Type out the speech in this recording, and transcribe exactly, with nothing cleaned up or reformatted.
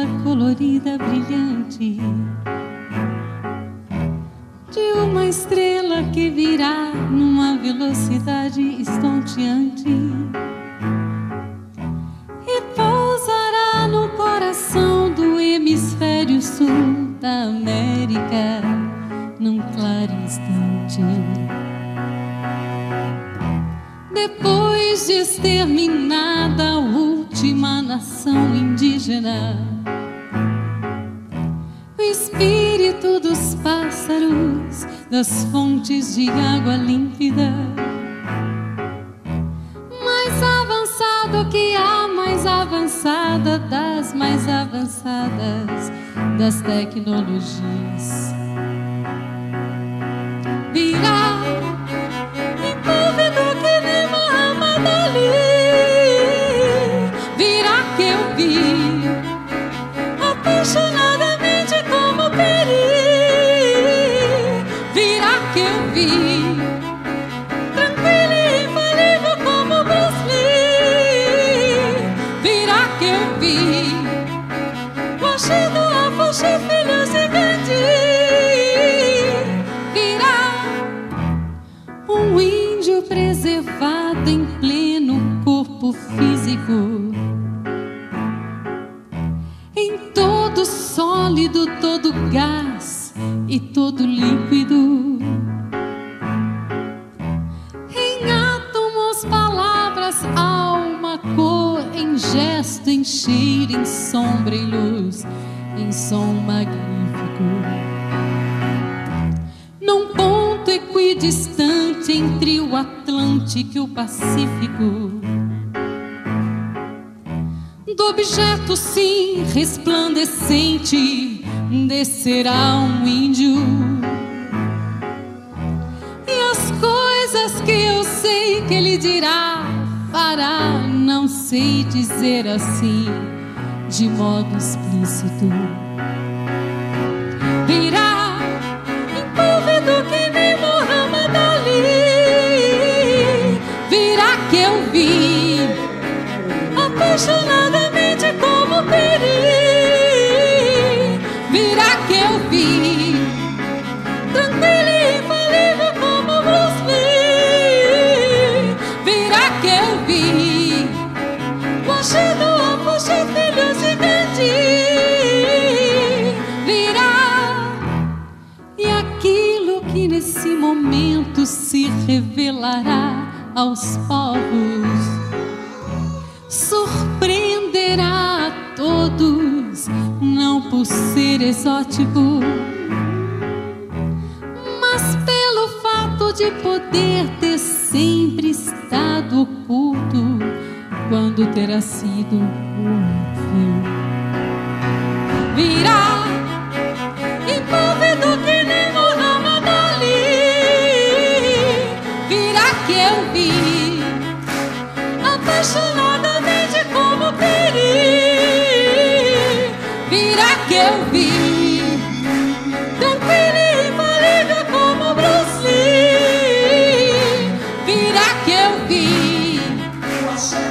estrela colorida, brilhante, de uma estrela que virá numa velocidade estonteante e pousará no coração do hemisfério sul da América num claro instante. Depois de exterminada a última nação indígena, o espírito dos pássaros, das fontes de água límpida, mais avançado que a mais avançada das mais avançadas das tecnologias, virá impávido que nem Muhammad Ali, virá que eu vi apaixonadamente como Peri, virá que eu vi tranquilo e infalível como Bruce Lee, virá que eu vi Washington, Afoxé, filhos de Gandhi, virá um índio preservado em pleno corpo físico, em todo sólido, todo gás e todo líquido, em átomos, palavras, alma, cor, em gesto, em cheiro, em sombra, em luz, em som magnífico, num ponto equidistante entre o Atlântico e o Pacífico, do objeto sim resplandecente descerá um índio, e as coisas que eu sei que ele dirá, fará, não sei dizer assim de modo explícito, virá impávido que nem Muhammad Ali, virá que eu vi apaixonadamente como Peri, virá que eu vi tranquilo e infalível como Bruce Lee, virá que eu vi Washington, Afoxé, filhos de Gandhi, virá, e aquilo que nesse momento se revelará aos povos surpreenderá a todos, não por ser exótico, mas pelo fato de poder ter sempre estado oculto quando terá sido óbvio. Virá impávido que nem Muhammad Ali, virá que eu vi apaixonadamente como Peri, virá que eu vi tranquilo e infalível como Bruce Lee, virá que eu vi